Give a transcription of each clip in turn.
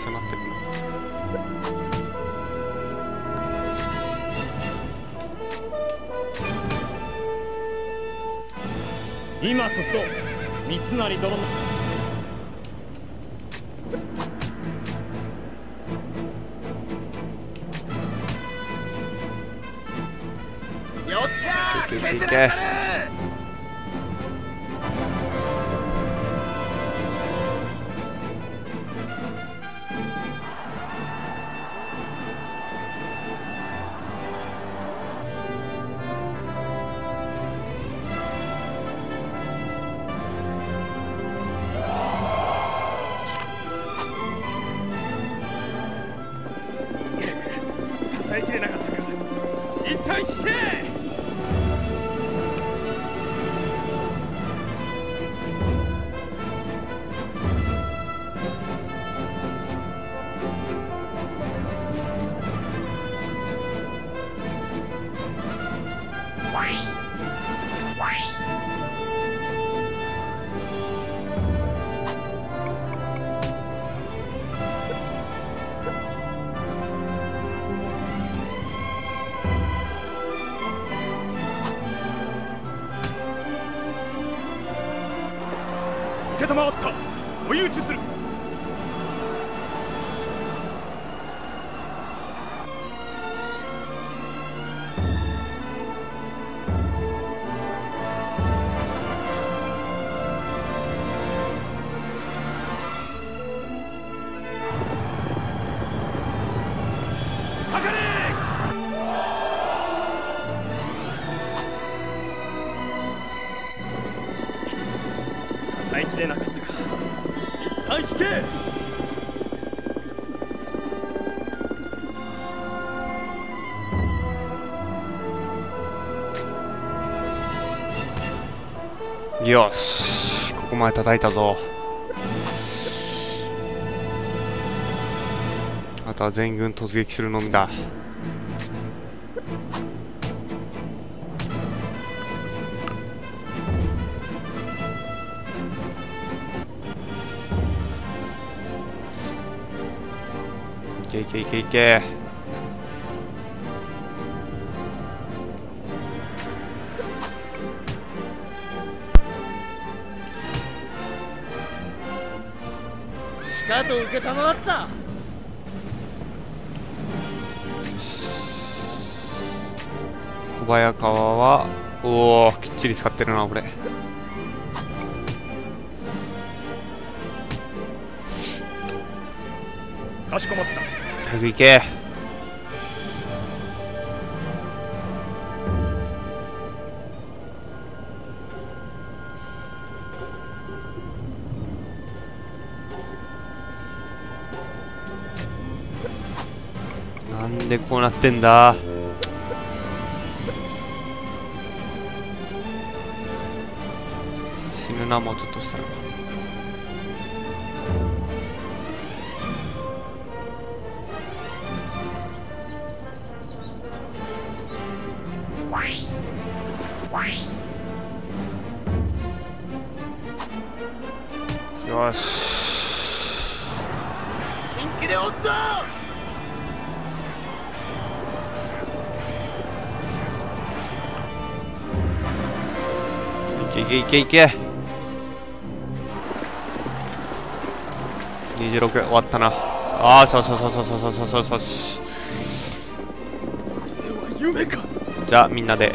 重なってるな。 今こそ三成殿のよっしゃー、 いけ。 支えきれなかったか。一旦引け。承った。追い打ちする。かかれ。耐えきれなかったか。一旦引け。 よし、ここまで叩いたぞ。あとは全軍突撃するのみだ。いけいけいけいけ。 しかと受けたまわった。 小早川はおお、きっちり使ってるなこれ。 かしこまった。 早く行け。なんでこうなってんだ。死ぬな、もうちょっとしたら。よし、 新規でおった。 いけいけいけいけ。26終わったな。ああ、そうそうそうそうそうそうそうそうし。 夢か。 じゃあみんなで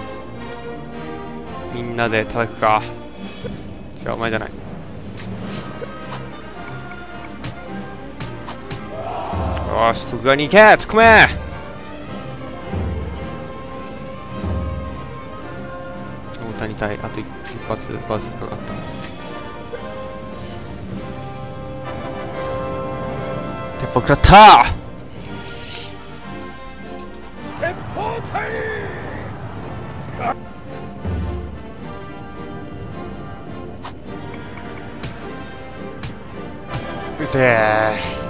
叩くか。違う、お前じゃない。よし、徳川に行け、突っ込め。大谷対あと一発バズーカがあったんです。鉄砲食らった。 鉄砲隊。 撃てー。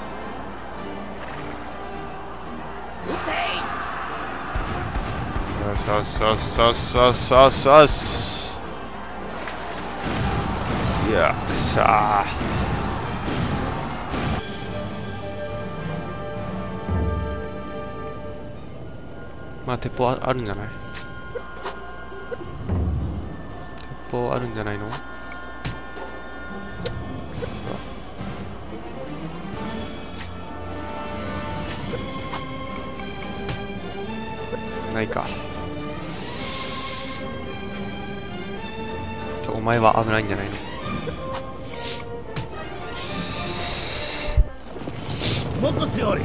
よよしよしよしよしよしよしよし。よっしゃー。まあ鉄砲あるんじゃない？鉄砲あるんじゃないの？ないか。お前は危ないんじゃないの？ もっと強い。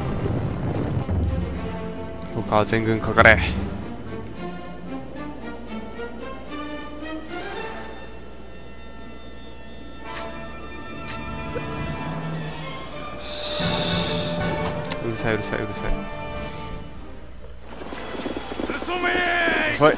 他は全軍かかれ。うるさいうるさいうるさい。遅い。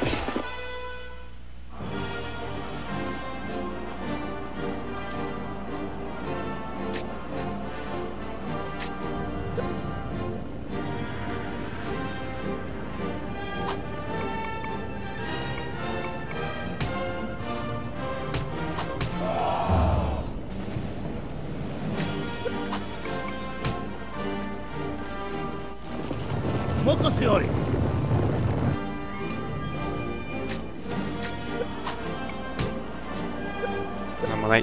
もっと強い。 なんもない。よ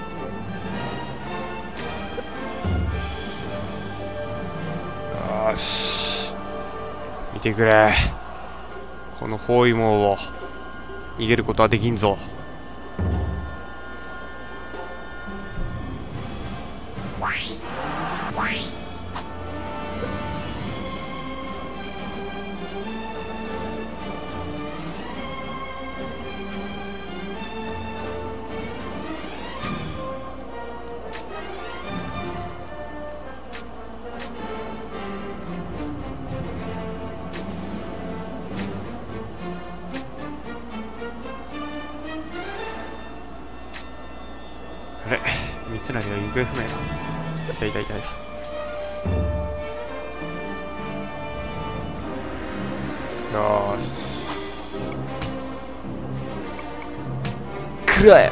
ーし、見てくれ。この包囲網を逃げることはできんぞ。あれ、三成は行方不明だ。いたいたいたいた。よーし、くらえ。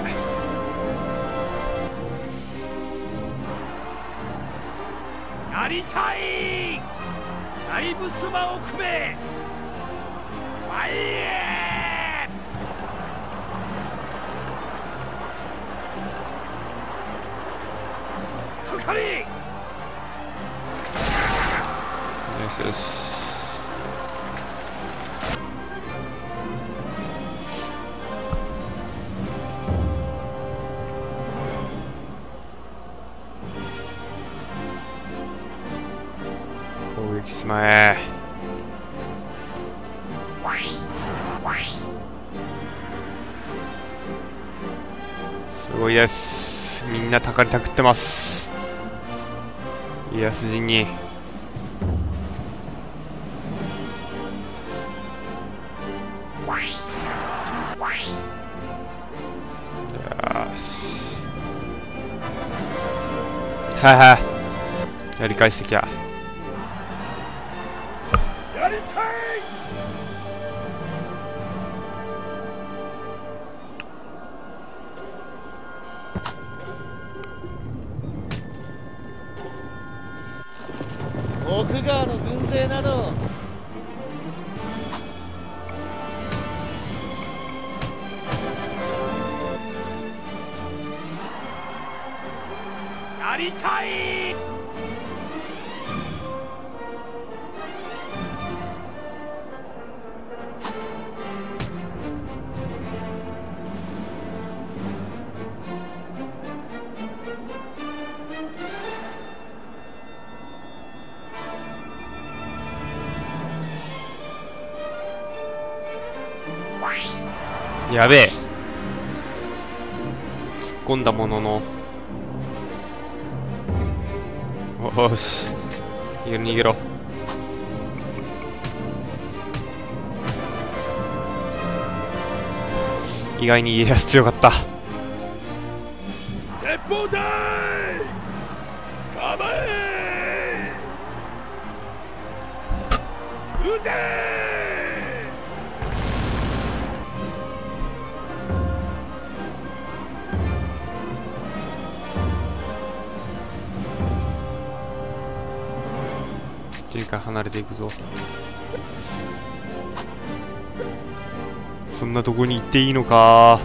やりたい。大ブスマを組め。前へ。かかり。 よしよし。攻撃しまえ。すごいです。みんなたかりたくってます。家康陣に。よし。はは、やり返してきゃ。 やりたい。 奥川の軍勢などやりたい。 やべえ。突っ込んだものの。おーし、逃げろ逃げろ。意外に家康強かった。 鉄砲隊構え。撃て。 から離れていくぞ。そんなとこに行っていいのか。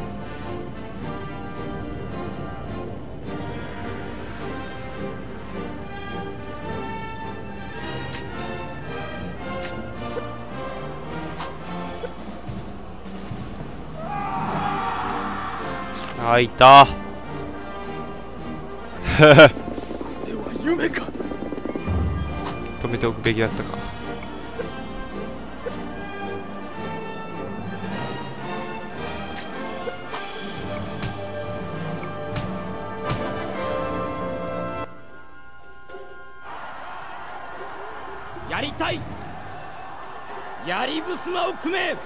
あ、いた。 夢か。 止めておくべきだったか。 やりたい。やりぶすまを組め。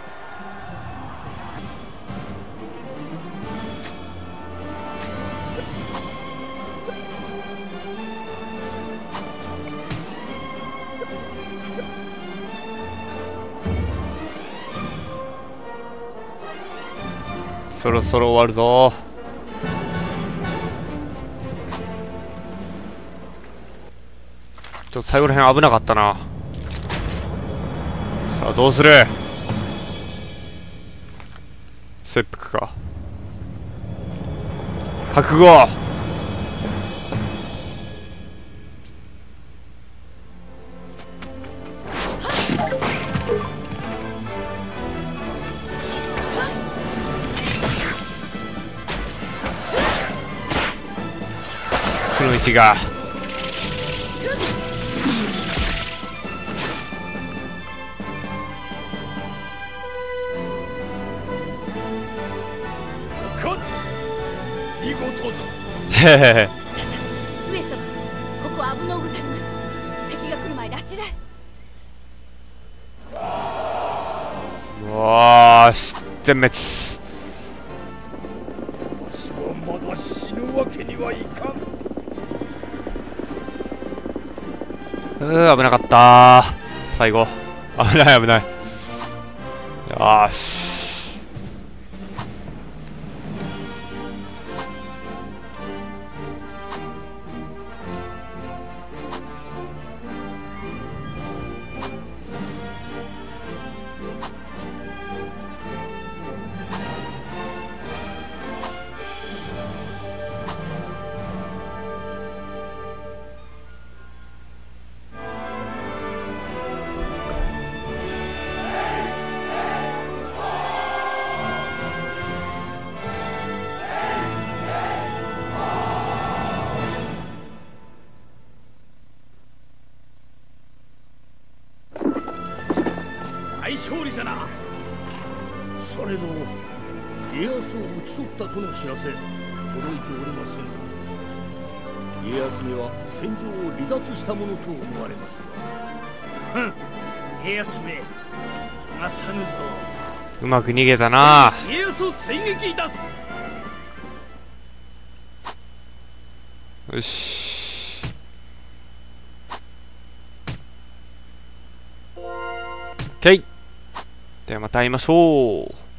そろそろ終わるぞ。ちょっと最後らへん危なかったな。さあどうする。切腹か。覚悟。くのいちが見事ぞ。 へへへ。 上様、ここは危のうございます。敵が来る前にあちらへ。 わーし全滅。 わしはまだ死ぬわけにはいかん。 危なかったー。最後危ない危ない。よーし。 大勝利じゃな。それど家康を討ち取ったとの知らせ届いておりません。家康には戦場を離脱したものと思われますが。家康め逃さぬぞ。 うまく逃げたな。 家康を追撃いたす。 よし。オッケー。ではまた会いましょう。